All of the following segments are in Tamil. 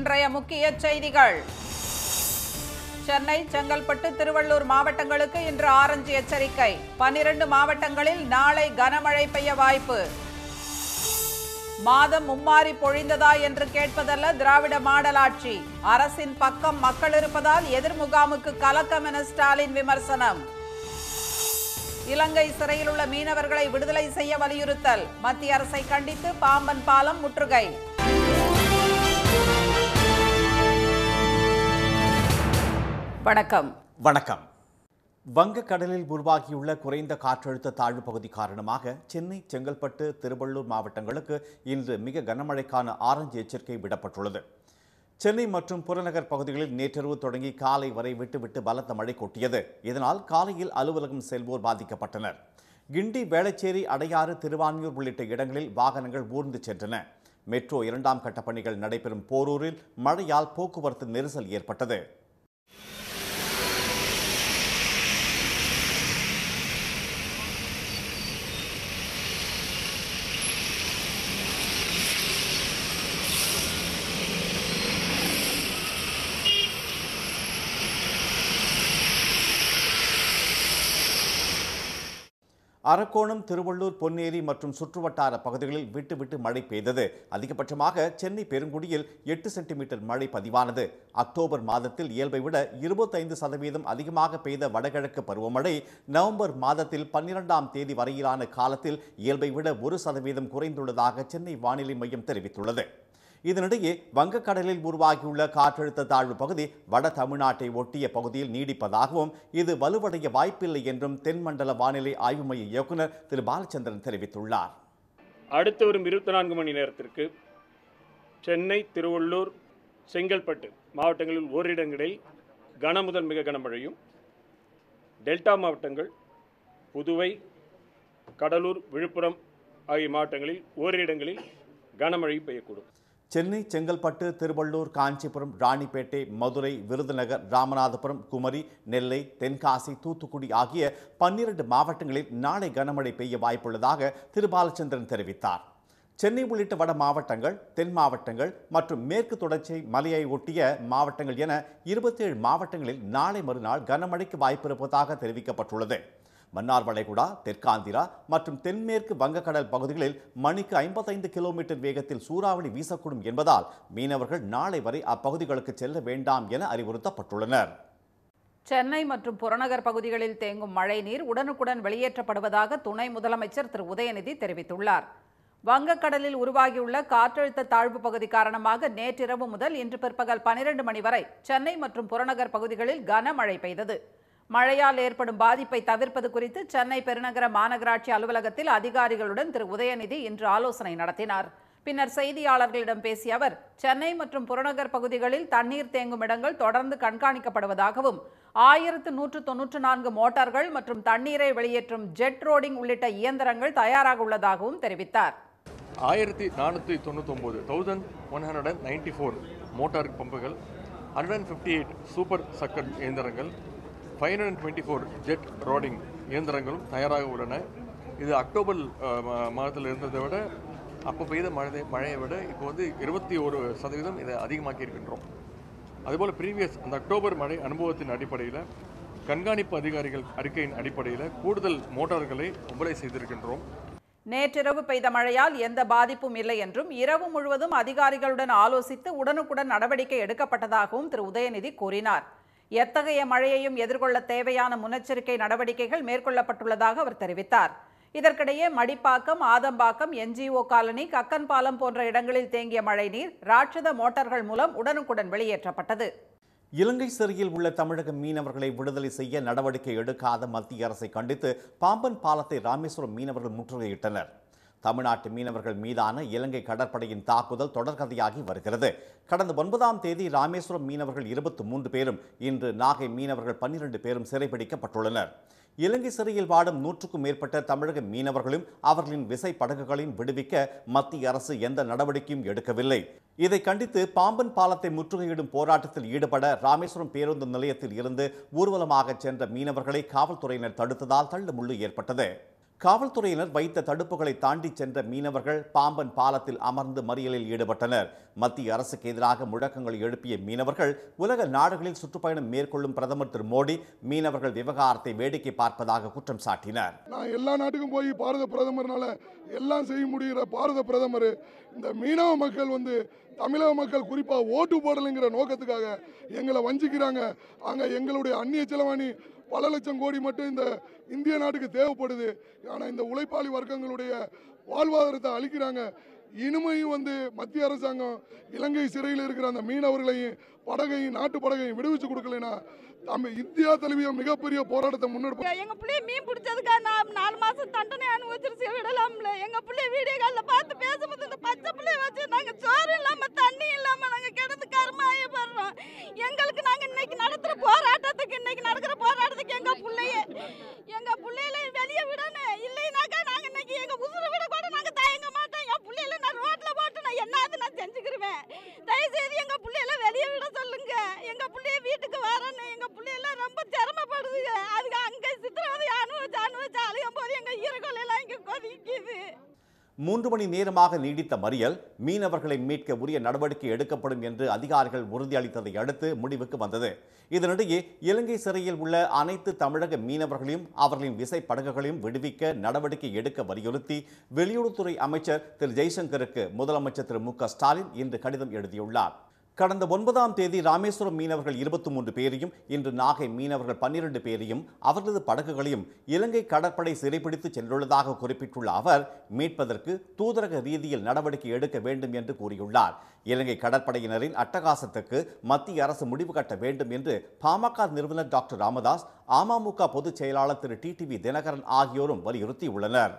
இன்றைய முக்கிய செய்திகள். சென்னை, செங்கல்பட்டு, திருவள்ளூர் மாவட்டங்களுக்கு இன்று ஆரஞ்சு எச்சரிக்கை. 12 மாவட்டங்களில் நாளை கனமழை பெய்ய வாய்ப்பு. மாதம் மும்மாரி பொழிந்ததா என்று கேட்பதல்ல திராவிட மாடல் ஆட்சி. அரசின் பக்கம் மக்கள் இருப்பதால் எதிர்முகாமுக்கு கலக்கம் என ஸ்டாலின் விமர்சனம். இலங்கை சிறையில் உள்ள மீனவர்களை விடுதலை செய்ய வலியுறுத்தல். மத்திய அரசை கண்டித்து பாம்பன் பாலம் முற்றுகை. வணக்கம். வங்கக்கடலில் உருவாகியுள்ள குறைந்த காற்றழுத்த தாழ்வு பகுதி காரணமாக சென்னை, செங்கல்பட்டு, திருவள்ளூர் மாவட்டங்களுக்கு இன்று மிக கனமழைக்கான ஆரஞ்சு எச்சரிக்கை விடப்பட்டுள்ளது. சென்னை மற்றும் புறநகர் பகுதிகளில் நேற்றிரவு தொடங்கி காலை வரை விட்டு பலத்த மழை கொட்டியது. இதனால் காலையில் அலுவலகம் செல்வோர் பாதிக்கப்பட்டனர். கிண்டி, வேளச்சேரி, அடையாறு, திருவான்மியூர் உள்ளிட்ட இடங்களில் வாகனங்கள் ஊர்ந்து சென்றன. மெட்ரோ 2ஆம் கட்ட பணிகள் நடைபெறும் போரூரில் மழையால் போக்குவரத்து நெரிசல் ஏற்பட்டது. அரக்கோணம், திருவள்ளூர், பொன்னேரி மற்றும் சுற்றுவட்டார பகுதிகளில் விட்டு மழை பெய்தது. அதிகபட்சமாக சென்னை பெருங்குடியில் 8 சென்டிமீட்டர் மழை பதிவானது. அக்டோபர் மாதத்தில் இயல்பை விட 25% அதிகமாக பெய்த வடகிழக்கு பருவமழை நவம்பர் மாதத்தில் 12ஆம் தேதி வரையிலான காலத்தில் இயல்பை விட 1% குறைந்துள்ளதாக சென்னை வானிலை மையம் தெரிவித்துள்ளது. இதனிடையே வங்கக்கடலில் உருவாகியுள்ள காற்றழுத்த தாழ்வு பகுதி வட தமிழ்நாட்டை ஒட்டிய பகுதியில் நீடிப்பதாகவும் இது வலுவடைய வாய்ப்பில்லை என்றும் தென்மண்டல வானிலை ஆய்வு மைய இயக்குநர் திரு பாலச்சந்திரன் தெரிவித்துள்ளார். அடுத்து வரும் 24 மணி நேரத்திற்கு சென்னை, திருவள்ளூர், செங்கல்பட்டு மாவட்டங்களில் ஓரிடங்களில் கன முதல் மிக கனமழையும், டெல்டா மாவட்டங்கள் புதுவை, கடலூர், விழுப்புரம் ஆகிய மாவட்டங்களில் ஓரிடங்களில் கனமழை பெய்யக்கூடும். சென்னை, செங்கல்பட்டு, திருவள்ளூர், காஞ்சிபுரம், ராணிப்பேட்டை, மதுரை, விருதுநகர், ராமநாதபுரம், குமரி, நெல்லை, தென்காசி, தூத்துக்குடி ஆகிய 12 மாவட்டங்களில் நாளை கனமழை பெய்ய வாய்ப்புள்ளதாக திரு பாலச்சந்திரன் தெரிவித்தார். சென்னை உள்ளிட்ட வட மாவட்டங்கள், தென் மாவட்டங்கள் மற்றும் மேற்கு தொடர்ச்சி மலையை ஒட்டிய மாவட்டங்கள் என 27 மாவட்டங்களில் நாளை மறுநாள் கனமழைக்கு வாய்ப்பிருப்பதாக தெரிவிக்கப்பட்டுள்ளது. மன்னார் வளைகுடா, தெற்காந்திரா மற்றும் தென்மேற்கு வங்கக்கடல் பகுதிகளில் மணிக்கு 55 கிலோமீட்டர் வேகத்தில் சூறாவளி வீசக்கூடும் என்பதால் மீனவர்கள் நாளை வரை அப்பகுதிகளுக்கு செல்ல வேண்டாம் என அறிவுறுத்தப்பட்டுள்ளனர். சென்னை மற்றும் புறநகர் பகுதிகளில் தேங்கும் மழைநீர் உடனுக்குடன் வெளியேற்றப்படுவதாக துணை முதலமைச்சர் திரு உதயநிதி தெரிவித்துள்ளார். வங்கக்கடலில் உருவாகியுள்ள காற்றழுத்த தாழ்வு பகுதி காரணமாக நேற்றிரவு முதல் இன்று பிற்பகல் 12 மணி வரை சென்னை மற்றும் புறநகர் பகுதிகளில் கனமழை பெய்தது. மழையால் ஏற்படும் பாதிப்பை தவிர்ப்பது குறித்து சென்னை பெருநகர மாநகராட்சி அலுவலகத்தில் அதிகாரிகளுடன் திரு உதயநிதி இன்று ஆலோசனை நடத்தினார். பின்னர் செய்தியாளர்களிடம் பேசிய அவர், சென்னை மற்றும் புறநகர் பகுதிகளில் தண்ணீர் தேங்கும் இடங்கள் தொடர்ந்து கண்காணிக்கப்படுவதாகவும் 1194 மோட்டார்கள் மற்றும் தண்ணீரை வெளியேற்றும் ஜெட் ரோடிங் உள்ளிட்ட இயந்திரங்கள் தயாராக உள்ளதாகவும் தெரிவித்தார். 1494 மோட்டார் பம்புகள், 158 சூப்பர் சக்கர் இயந்திரங்கள், 524 ஜெட் ரோடிங் இயந்திரங்களும் தயாராக உள்ளன. இது அக்டோபர் மாதத்தில் இருந்ததை விட அப்போ பெய்த மழையை விட இப்போ 21% இதை அதிகமாக்கி இருக்கின்றோம். அதுபோல் அந்த அக்டோபர் மழை அனுபவத்தின் அடிப்படையில் கண்காணிப்பு அதிகாரிகள் அறிக்கையின் அடிப்படையில் கூடுதல் மோட்டார்களை ஒப்படை செய்திருக்கின்றோம். நேற்றிரவு பெய்த மழையால் எந்த பாதிப்பும் இல்லை என்றும் இரவு முழுவதும் அதிகாரிகளுடன் ஆலோசித்து உடனுக்குடன் நடவடிக்கை எடுக்கப்பட்டதாகவும் திரு உதயநிதி கூறினார். எத்தகைய மழையையும் எதிர்கொள்ள தேவையான முன்னெச்சரிக்கை நடவடிக்கைகள் மேற்கொள்ளப்பட்டுள்ளதாக அவர் தெரிவித்தார். இதற்கிடையே மடிப்பாக்கம், ஆதம்பாக்கம், NGO காலனி, கக்கன் பாலம் போன்ற இடங்களில் தேங்கிய மழைநீர் ராட்சத மோட்டார்கள் மூலம் உடனுக்குடன் வெளியேற்றப்பட்டது. இலங்கை சிறையில் உள்ள தமிழக மீனவர்களை விடுதலை செய்ய நடவடிக்கை எடுக்காத மத்திய அரசை கண்டித்து பாம்பன் பாலத்தை ராமேஸ்வரம் மீனவர்கள் முற்றுகையிட்டனர். தமிழ்நாட்டு மீனவர்கள் மீதான இலங்கை கடற்படையின் தாக்குதல் தொடர்கதையாகி வருகிறது. கடந்த 9ஆம் தேதி ராமேஸ்வரம் மீனவர்கள் 23 பேரும், இன்று நாகை மீனவர்கள் 12 பேரும் சிறைபிடிக்கப்பட்டுள்ளனர். இலங்கை சிறையில் வாடும் 100க்கும் மேற்பட்ட தமிழக மீனவர்களும் அவர்களின் விசை படகுகளையும் விடுவிக்க மத்திய அரசு எந்த நடவடிக்கையும் எடுக்கவில்லை. இதை கண்டித்து பாம்பன் பாலத்தை முற்றுகையிடும் போராட்டத்தில் ஈடுபட ராமேஸ்வரம் பேருந்து நிலையத்தில் இருந்து ஊர்வலமாக சென்ற மீனவர்களை காவல்துறையினர் தடுத்ததால் தள்ளுமுள்ளு ஏற்பட்டது. காவல்துறையினர் வைத்த தடுப்புகளை தாண்டி சென்ற மீனவர்கள் பாம்பன் பாலத்தில் அமர்ந்து மறியலில் ஈடுபட்டனர். மத்திய அரசுக்கு எதிராக முழக்கங்களை எழுப்பிய மீனவர்கள் உலக நாடுகளில் சுற்றுப்பயணம் மேற்கொள்ளும் பிரதமர் திரு மோடி மீனவர்கள் விவகாரத்தை வேடிக்கை பார்ப்பதாக குற்றம் சாட்டினார். நான் எல்லா நாட்டுக்கும் போய் பாரத பிரதமர்னால எல்லாம் செய்ய முடிகிற பாரத பிரதமர் இந்த மீனவ மக்கள் தமிழக மக்கள் குறிப்பாக ஓட்டு போடலைங்கிற நோக்கத்துக்காக எங்களை வஞ்சிக்கிறாங்க. அங்கே எங்களுடைய அந்நிய செலவாணி பல லட்சம் கோடி மட்டும் இந்த இந்திய நாட்டுக்கு தேவைப்படுது. ஆனால் இந்த உழைப்பாளி வர்க்கங்களுடைய வாழ்வாதாரத்தை அளிக்கிறாங்க. இனிமையும் மத்திய அரசாங்கம் இலங்கை சிறையில் இருக்கிற அந்த மீனவர்களையும் படகையும் நாட்டு படகையும் விடுவிச்சு கொடுக்கலைன்னா நம்ம இந்தியா தழுவிய மிகப்பெரிய போராட்டத்தை முன்னெடுப்போம். எங்க பிள்ளைய மீன் பிடிச்சதுக்காக நான் 4 மாசம் தண்டனை அனுபவிச்சிருச்சு விடலாம்ல. எங்க பிள்ளைய வீடியோ காலில் பார்த்து பேசும்போது இந்த பச்சை பிள்ளைய வச்சு நாங்க சோறு இல்லாம தண்ணி இல்லாம நாங்க கிடந்து கர்மாயப்படுறோம். எங்களுக்கு நாங்க இன்னைக்கு நடத்துற போராட்டத்துக்கு எங்க பிள்ளையில வெளியே விடணும். இல்லைனாக்கா நாங்க இன்னைக்கு எங்க உசுறு விட கூட நாங்க தயங்க மாட்டோம். என் பிள்ளையில நான் ரோட்ல போட்டு நான் என்னது நான் செஞ்சுக்கிருவேன். தயவுசெய்து எங்க பிள்ளையில வெளியே விட சொல்லுங்க. எங்க பிள்ளைய வீட்டுக்கு வரணும். எங்க பிள்ளையில ரொம்ப சிரமப்படுதுங்க. அதுக்கு அங்க சித்திரவதை அனுபவிச்சு அழுகும் போது எங்க ஈரக்கொலை எல்லாம் இங்க கொதிக்குது. 3 மணி நேரமாக நீடித்த மறியல் மீனவர்களை மீட்க உரிய நடவடிக்கை எடுக்கப்படும் என்று அதிகாரிகள் உறுதியளித்ததை அடுத்து முடிவுக்கு வந்தது. இதனிடையே இலங்கை சிறையில் உள்ள அனைத்து தமிழக மீனவர்களையும் அவர்களின் விசைப்படகுகளையும் விடுவிக்க நடவடிக்கை எடுக்க வலியுறுத்தி வெளியுறவுத்துறை அமைச்சர் திரு ஜெய்சங்கருக்கு முதலமைச்சர் திரு மு.க. ஸ்டாலின் இன்று கடிதம் எழுதியுள்ளார். கடந்த 9ஆம் தேதி ராமேஸ்வரம் மீனவர்கள் 23 பேரையும் இன்று நாகை மீனவர்கள் 12 பேரையும் அவர்களது படகுகளையும் இலங்கை கடற்படை சிறைப்பிடித்து சென்றுள்ளதாக குறிப்பிட்டுள்ள அவர் மீட்பதற்கு தூதரக ரீதியில் நடவடிக்கை எடுக்க வேண்டும் என்று கூறியுள்ளார். இலங்கை கடற்படையினரின் அட்டகாசத்துக்கு மத்திய அரசு முடிவு கட்ட வேண்டும் என்று பாமக நிறுவனர் டாக்டர் ராமதாஸ், அமமுக பொதுச் செயலாளர் திரு டிடிவி தினகரன் ஆகியோரும் வலியுறுத்தியுள்ளனர்.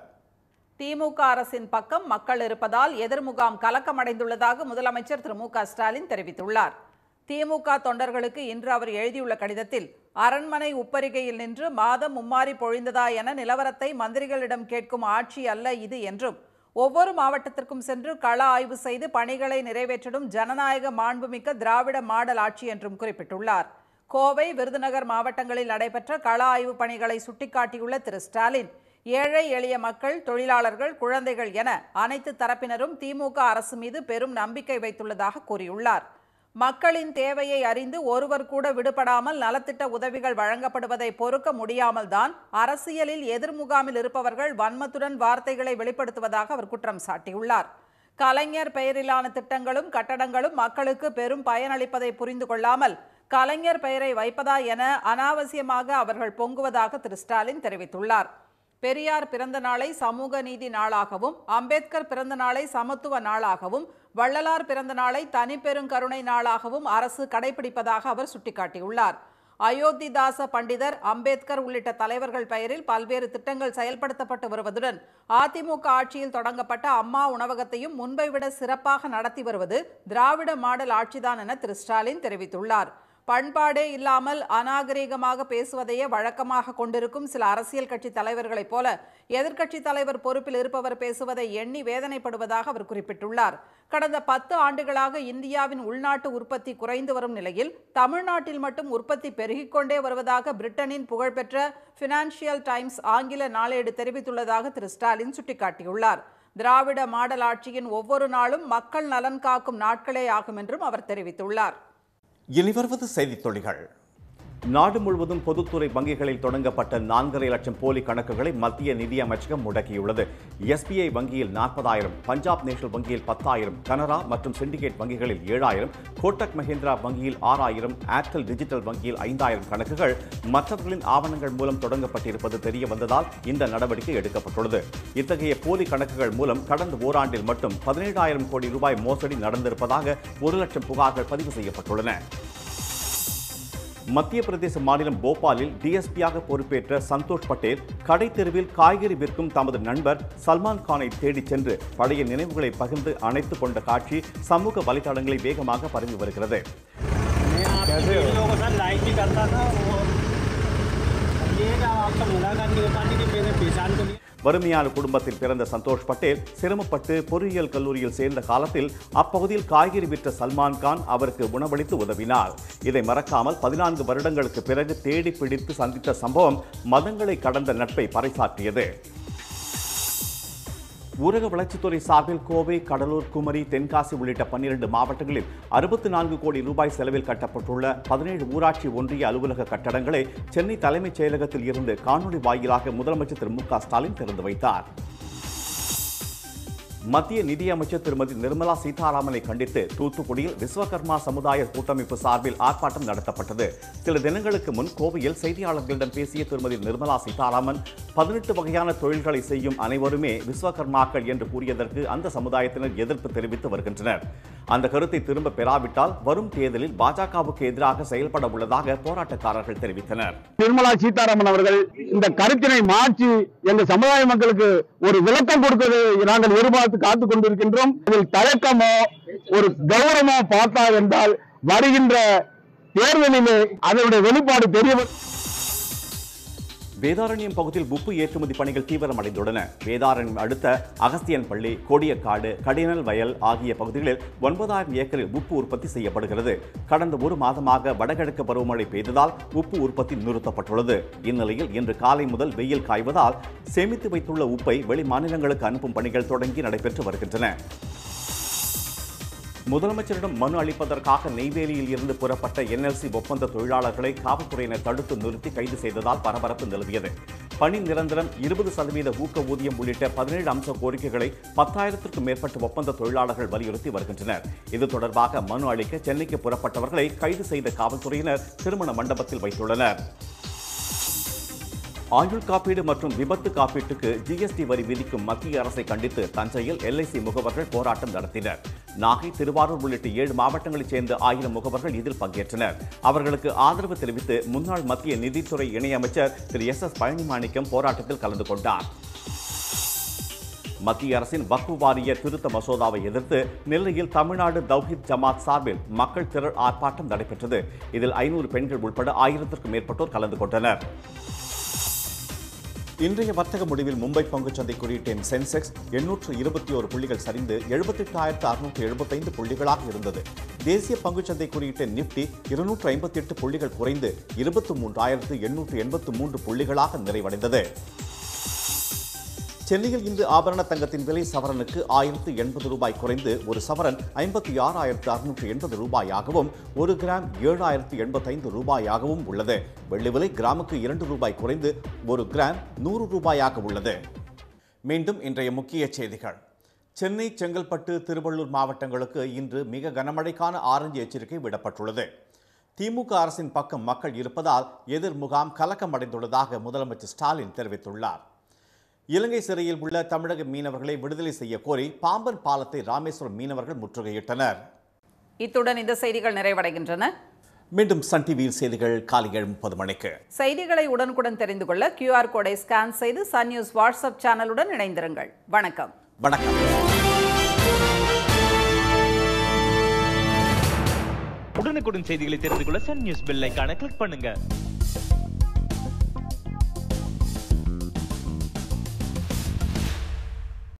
திமுக அரசின் பக்கம் மக்கள் இருப்பதால் எதிர்முகாம் கலக்கமடைந்துள்ளதாக முதலமைச்சர் திரு மு.க. ஸ்டாலின் தெரிவித்துள்ளார். திமுக தொண்டர்களுக்கு இன்று அவர் எழுதியுள்ள கடிதத்தில் அரண்மனை உப்பரிகையில் நின்று மாதம் மும்மாறி பொழிந்ததா என நிலவரத்தை மந்திரிகளிடம் கேட்கும் ஆட்சி அல்ல இது என்றும், ஒவ்வொரு மாவட்டத்திற்கும் சென்று கள ஆய்வு செய்து பணிகளை நிறைவேற்றிடும் ஜனநாயக மாண்புமிக்க திராவிட மாடல் ஆட்சி என்றும் குறிப்பிட்டுள்ளார். கோவை, விருதுநகர் மாவட்டங்களில் நடைபெற்ற கள ஆய்வு பணிகளை சுட்டிக்காட்டியுள்ள திரு ஸ்டாலின், ஏழை எளிய மக்கள், தொழிலாளர்கள், குழந்தைகள் என அனைத்து தரப்பினரும் திமுக அரசு மீது பெரும் நம்பிக்கை வைத்துள்ளதாக கூறியுள்ளார். மக்களின் தேவையை அறிந்து ஒருவர் கூட விடுபடாமல் நலத்திட்ட உதவிகள் வழங்கப்படுவதை பொறுக்க முடியாமல் தான் அரசியலில் எதிர்முகாமில் இருப்பவர்கள் வன்மத்துடன் வார்த்தைகளை வெளிப்படுத்துவதாக அவர் குற்றம் சாட்டியுள்ளார். கலைஞர் பெயரிலான திட்டங்களும் கட்டடங்களும் மக்களுக்கு பெரும் பயனளிப்பதை புரிந்து கொள்ளாமல் கலைஞர் பெயரை வைப்பதா என அனாவசியமாக அவர்கள் பொங்குவதாக திரு ஸ்டாலின் தெரிவித்துள்ளார். பெரியார் பிறந்த நாளை சமூக நீதி நாளாகவும், அம்பேத்கர் பிறந்த நாளை சமத்துவ நாளாகவும், வள்ளலார் பிறந்த நாளை தனிப்பெருங்கருணை நாளாகவும் அரசு கடைபிடிப்பதாக அவர் சுட்டிக்காட்டியுள்ளார். அயோத்திதாச பண்டிதர், அம்பேத்கர் உள்ளிட்ட தலைவர்கள் பெயரில் பல்வேறு திட்டங்கள் செயல்படுத்தப்பட்டு வருவதுடன் அதிமுக ஆட்சியில் தொடங்கப்பட்ட அம்மா உணவகத்தையும் முன்பை விட சிறப்பாக நடத்தி வருவது திராவிட மாடல் ஆட்சிதான் என திரு ஸ்டாலின் தெரிவித்துள்ளார். பண்பாடே இல்லாமல் அநாகரீகமாக பேசுவதையே வழக்கமாக கொண்டிருக்கும் சில அரசியல் கட்சி தலைவர்களைப் போல எதிர்க்கட்சி தலைவர் பொறுப்பில் இருப்பவர் பேசுவதை எண்ணி வேதனைப்படுவதாக அவர் குறிப்பிட்டுள்ளார். கடந்த 10 ஆண்டுகளாக இந்தியாவின் உள்நாட்டு உற்பத்தி குறைந்து வரும் நிலையில் தமிழ்நாட்டில் மட்டும் உற்பத்தி பெருகிக்கொண்டே வருவதாக பிரிட்டனின் புகழ்பெற்ற ஃபினான்ஷியல் டைம்ஸ் ஆங்கில நாளேடு தெரிவித்துள்ளதாக திரு ஸ்டாலின் சுட்டிக்காட்டியுள்ளார். திராவிட மாடல் ஆட்சியின் ஒவ்வொரு நாளும் மக்கள் நலன் காக்கும் நாட்களே ஆகும் என்றும் அவர் தெரிவித்துள்ளார். இனி வருவது செய்தித் துளிகள். நாடு முழுவதும் பொதுத்துறை வங்கிகளில் தொடங்கப்பட்ட 4.5 லட்சம் போலி கணக்குகளை மத்திய நிதி அமைச்சகம் முடக்கியுள்ளது. SBI வங்கியில் 40,000, பஞ்சாப் நேஷனல் வங்கியில் 10,000, கனரா மற்றும் சிண்டிகேட் வங்கிகளில் 7,000, கோட்டக் மஹிந்திரா வங்கியில் 6,000, ஏர்டெல் டிஜிட்டல் வங்கியில் 5,000 கணக்குகள் மற்றவர்களின் ஆவணங்கள் மூலம் தொடங்கப்பட்டிருப்பது தெரிய வந்ததால் இந்த நடவடிக்கை எடுக்கப்பட்டுள்ளது. இத்தகைய போலி கணக்குகள் மூலம் கடந்த ஓராண்டில் மட்டும் 17,000 கோடி ரூபாய் மோசடி நடந்திருப்பதாக 1 லட்சம் புகார்கள் பதிவு செய்யப்பட்டுள்ளன. மத்திய பிரதேச மாநிலம் போபாலில் டிஎஸ்பியாக பொறுப்பேற்ற சந்தோஷ் பட்டேல் கடை தெருவில் காய்கறி விற்கும் தமது நண்பர் சல்மான் கானை தேடிச் சென்று பழைய நினைவுகளை பகிர்ந்து அணைத்துக் கொண்ட காட்சி சமூக வலைதளங்களில் வேகமாக பரவி வருகிறது. வறுமையான குடும்பத்தில் பிறந்த சந்தோஷ் பட்டேல் சிரமப்பட்டு பொறியியல் கல்லூரியில் சேர்ந்த காலத்தில் அப்பகுதியில் காய்கறி விற்ற சல்மான் கான் அவருக்கு உணவளித்து உதவினார். இதை மறக்காமல் 14 வருடங்களுக்கு பிறகு தேடி பிடித்து சந்தித்த சம்பவம் மதங்களை கடந்த நட்பை பறைசாற்றியது. ஊரக வளர்ச்சித்துறை சார்பில் கோவை, கடலூர், குமரி, தென்காசி உள்ளிட்ட 12 மாவட்டங்களில் 64 கோடி ரூபாய் செலவில் கட்டப்பட்டுள்ள 17 ஊராட்சி ஒன்றிய அலுவலக கட்டடங்களை சென்னை தலைமைச் செயலகத்தில் இருந்து காணொலி வாயிலாக முதலமைச்சர் திரு மு.க. ஸ்டாலின் திறந்து வைத்தார். மத்திய நிதியமைச்சர் திருமதி நிர்மலா சீதாராமனை கண்டித்து தூத்துக்குடியில் விஸ்வகர்மா சமுதாய கூட்டமைப்பு சார்பில் ஆர்ப்பாட்டம் நடத்தப்பட்டது. சில தினங்களுக்கு முன் கோவையில் செய்தியாளர்களிடம் பேசிய திருமதி நிர்மலா சீதாராமன் 18 வகையான தொழில்களை செய்யும் அனைவருமே விஸ்வகர்மாக்கள் என்று கூறியதற்கு அந்த சமுதாயத்தினர் எதிர்ப்பு தெரிவித்து வருகின்றனர். அந்த கருத்தை திரும்ப பெறாவிட்டால் வரும் தேர்தலில் பாஜகவுக்கு எதிராக செயல்பட உள்ளதாக போராட்டக்காரர்கள் தெரிவித்தனர். நிர்மலா சீதாராமன் அவர்கள் இந்த கருத்தினை மாற்றி எங்கள் சமுதாய மக்களுக்கு ஒரு விளக்கம் கொடுத்ததை நாங்கள் எதிர்பார்த்து காத்துக் கொண்டிருக்கின்றோம். இதில் தயக்கமோ ஒரு கௌரவமோ பார்த்தா என்றால் வருகின்ற தேர்தலிலே அதனுடைய வெளிப்பாடு தெரிய. வேதாரண்யம் பகுதியில் உப்பு ஏற்றுமதி பணிகள் தீவிரமடைந்துள்ளன. வேதாரண்யம் அடுத்த அகஸ்தியன்பள்ளி, கொடியக்காடு, கடினல் வயல் ஆகிய பகுதிகளில் 9000 ஏக்கரில் உப்பு உற்பத்தி செய்யப்படுகிறது. கடந்த ஒரு மாதமாக வடகிழக்கு பருவமழை பெய்ததால் உப்பு உற்பத்தி நிறுத்தப்பட்டுள்ளது. இந்நிலையில் இன்று காலை முதல் வெயில் காய்வதால் சேமித்து வைத்துள்ள உப்பை வெளி மாநிலங்களுக்கு அனுப்பும் பணிகள் தொடங்கி நடைபெற்று வருகின்றன. முதலமைச்சரிடம் மனு அளிப்பதற்காக நெய்வேலியில் இருந்து புறப்பட்ட NLC ஒப்பந்த தொழிலாளர்களை காவல்துறையினர் தடுத்து நிறுத்தி கைது செய்ததால் பரபரப்பு நிலவியது. பணி நிரந்தரம், 20% ஊக்க ஊதியம் உள்ளிட்ட 17 அம்ச கோரிக்கைகளை 10,000க்கும் மேற்பட்ட ஒப்பந்த தொழிலாளர்கள் வலியுறுத்தி வருகின்றனர். இது தொடர்பாக மனு அளிக்க சென்னைக்கு புறப்பட்டவர்களை கைது செய்த காவல்துறையினர் திருமண மண்டபத்தில் வைத்துள்ளனர். ஆயுள் காப்பீடு மற்றும் விபத்து காப்பீட்டுக்கு GST வரி விதிக்கும் மத்திய அரசை கண்டித்து தஞ்சையில் LIC முகவர்கள் போராட்டம் நடத்தினர். நாகை, திருவாரூர் உள்ளிட்ட 7 மாவட்டங்களைச் சேர்ந்த 1000 முகவர்கள் இதில் பங்கேற்றனர். அவர்களுக்கு ஆதரவு தெரிவித்து முன்னாள் மத்திய நிதித்துறை இணையமைச்சர் திரு SS பழனிமாணிக்கம் போராட்டத்தில் கலந்து கொண்டார். மத்திய அரசின் வக்ஃப் வாரிய திருத்த மசோதாவை எதிர்த்து நெல்லையில் தமிழ்நாடு தௌஹீத் ஜமாத் சார்பில் மக்கள் திரள் ஆர்ப்பாட்டம் நடைபெற்றது. இதில் 500 பெண்கள் உட்பட 1000க்கும் மேற்பட்டோர் கலந்து கொண்டனர். இன்றைய வர்த்தக முடிவில் மும்பை பங்குச்சந்தை குறியீட்டின் சென்செக்ஸ் 821 புள்ளிகள் சரிந்து 78,675 புள்ளிகளாக இருந்தது. தேசிய பங்குச்சந்தை குறியீட்டின் நிப்டி 258 புள்ளிகள் குறைந்து 23,883 புள்ளிகளாக நிறைவடைந்தது. சென்னையில் இன்று ஆபரண தங்கத்தின் விலை சவரனுக்கு 1080 ரூபாய் குறைந்து ஒரு சவரன் 56,680 ரூபாயாகவும், ஒரு கிராம் 7,085 ரூபாயாகவும் உள்ளது. வெள்ளி விலை கிராமுக்கு 2 ரூபாய் குறைந்து ஒரு கிராம் 100 ரூபாயாக உள்ளது. மீண்டும் இன்றைய முக்கிய செய்திகள். சென்னை, செங்கல்பட்டு, திருவள்ளூர் மாவட்டங்களுக்கு இன்று மிக கனமழைக்கான ஆரஞ்சு எச்சரிக்கை விடப்பட்டுள்ளது. திமுக அரசின் பக்கம் மக்கள் இருப்பதால் எதிர் முகாம் கலக்கமடைந்துள்ளதாக முதலமைச்சர் ஸ்டாலின் தெரிவித்துள்ளார். இலங்கை சிறையில் உள்ள தமிழக மீனவர்களை விடுதலை செய்ய கோரி பாம்பன் பாலத்தை ராமேஸ்வரம் மீனவர்கள் முற்றுகையிட்டனர். இத்துடன் இந்த செய்திகள் நிறைவடைகின்றன. மீண்டும் சன் டிவியில் செய்திகள் காலை 7:30 மணிக்கு. செய்திகளை உடனுக்குடன் தெரிந்து கொள்ள QR கோடை ஸ்கேன் செய்து சன் நியூஸ் வாட்ஸ்அப் சேனலுடன் இணைந்திருங்கள். வணக்கம். வணக்கம். உடனுக்குடன் செய்திகளை தெரிந்து கொள்ள சன் நியூஸ் பெல் ஐகானை கிளிக் பண்ணுங்க.